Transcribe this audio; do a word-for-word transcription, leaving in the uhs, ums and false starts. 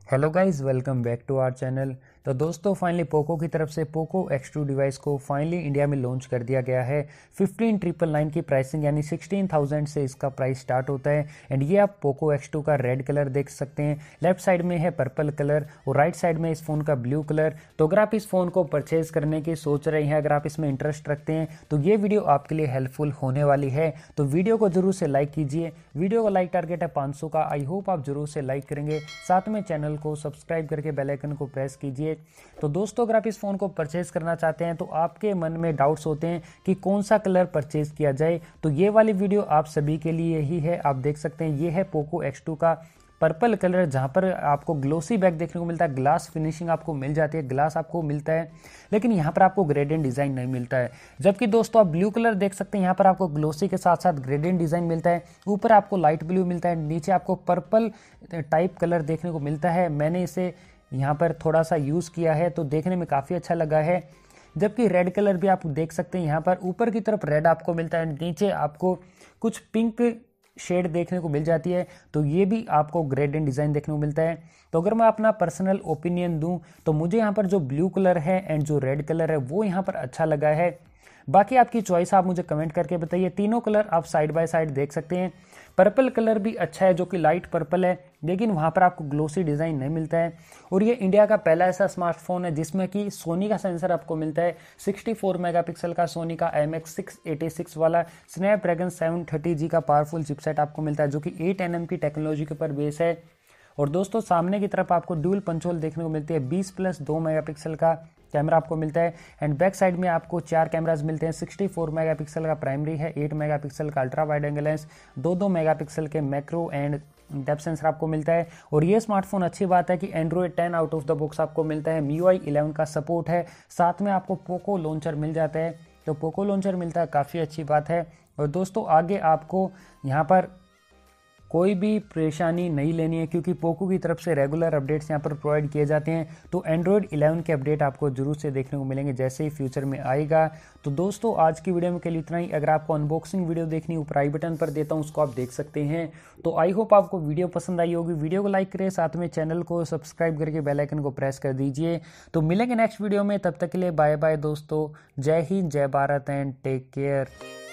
Hello guys, welcome back to our channel. तो दोस्तों finally Poco की तरफ से पोको एक्स टू डिवाइस को फाइनली इंडिया में लॉन्च कर दिया गया है। फिफ्टीन ट्रिपल नाइन की प्राइसिंग यानी सिक्सटीन थाउजेंड से इसका प्राइस स्टार्ट होता है। एंड ये आप पोको एक्स टू का रेड कलर देख सकते हैं, लेफ्ट साइड में है पर्पल कलर और राइट साइड में इस फोन का ब्लू कलर। तो अगर आप इस फोन को परचेज करने की सोच रहे हैं, अगर आप इसमें इंटरेस्ट रखते हैं तो ये वीडियो आपके लिए हेल्पफुल होने वाली है। तो वीडियो को जरूर से लाइक कीजिए। वीडियो का लाइक टारगेट है पाँच सौ का। आई होप आप जरूर से लाइक करेंगे, साथ में चैनल को सब्सक्राइब करके बेल आइकन को प्रेस कीजिए। तो दोस्तों अगर आप इस फ़ोन को परचेज़ करना चाहते हैं तो आपके मन में डाउट्स होते हैं कि कौन सा कलर परचेज़ किया जाए, तो ये वाली वीडियो आप सभी के लिए ही है। आप देख सकते हैं ये है पोको एक्स टू का पर्पल कलर, जहाँ पर आपको ग्लोसी बैक देखने को मिलता है, ग्लास फिनिशिंग आपको मिल जाती है, ग्लास आपको मिलता है, लेकिन यहाँ पर आपको ग्रेडियंट डिज़ाइन नहीं मिलता है। जबकि दोस्तों आप ब्लू कलर देख सकते हैं, यहाँ पर आपको ग्लोसी के साथ साथ ग्रेडियंट डिज़ाइन मिलता है। ऊपर आपको लाइट ब्लू मिलता है, नीचे आपको पर्पल टाइप कलर देखने को मिलता है। मैंने इसे यहाँ पर थोड़ा सा यूज़ किया है तो देखने में काफ़ी अच्छा लगा है। जबकि रेड कलर भी आप देख सकते हैं, यहाँ पर ऊपर की तरफ रेड आपको मिलता है, नीचे आपको कुछ पिंक शेड देखने को मिल जाती है। तो ये भी आपको ग्रेडियंट डिज़ाइन देखने को मिलता है। तो अगर मैं अपना पर्सनल ओपिनियन दूं तो मुझे यहाँ पर जो ब्लू कलर है एंड जो रेड कलर है वो यहाँ पर अच्छा लगा है। बाकी आपकी चॉइस आप मुझे कमेंट करके बताइए। तीनों कलर आप साइड बाय साइड देख सकते हैं। पर्पल कलर भी अच्छा है जो कि लाइट पर्पल है, लेकिन वहाँ पर आपको ग्लोसी डिज़ाइन नहीं मिलता है। और ये इंडिया का पहला ऐसा स्मार्टफोन है जिसमें कि सोनी का सेंसर आपको मिलता है। सिक्सटी फोर मेगापिक्सल का सोनी का M X six eighty six वाला स्नैपड्रैगन सेवन थर्टी जी का पावरफुल चिपसेट आपको मिलता है, जो कि एट एन एम की टेक्नोलॉजी के ऊपर बेस है। और दोस्तों सामने की तरफ आपको ड्यूल पंच होल देखने को मिलती है। बीस प्लस दो मेगापिक्सल का कैमरा आपको मिलता है। एंड बैक साइड में आपको चार कैमरास मिलते हैं। सिक्सटी फोर मेगापिक्सल का प्राइमरी है, एट मेगापिक्सल का अल्ट्रा वाइड एंगल लेंस, दो दो मेगापिक्सल के मैक्रो एंड डेप्थ सेंसर आपको मिलता है। और ये स्मार्टफोन अच्छी बात है कि Android ten out of the box आपको मिलता है। एम यू आई इलेवन का सपोर्ट है, साथ में आपको पोको लॉन्चर मिल जाता है। तो पोको लॉन्चर मिलता है, काफ़ी अच्छी बात है। और दोस्तों आगे आपको यहाँ पर कोई भी परेशानी नहीं लेनी है, क्योंकि पोको की तरफ से रेगुलर अपडेट्स यहाँ पर प्रोवाइड किए जाते हैं। तो एंड्रॉयड इलेवन के अपडेट आपको जरूर से देखने को मिलेंगे जैसे ही फ्यूचर में आएगा। तो दोस्तों आज की वीडियो में के लिए इतना ही। अगर आपको अनबॉक्सिंग वीडियो देखनी ऊपर आई बटन पर देता हूँ, उसको आप देख सकते हैं। तो आई होप आपको वीडियो पसंद आई होगी। वीडियो को लाइक करें, साथ में चैनल को सब्सक्राइब करके बेल आइकन को प्रेस कर दीजिए। तो मिलेंगे नेक्स्ट वीडियो में, तब तक के लिए बाय बाय दोस्तों। जय हिंद, जय भारत एंड टेक केयर।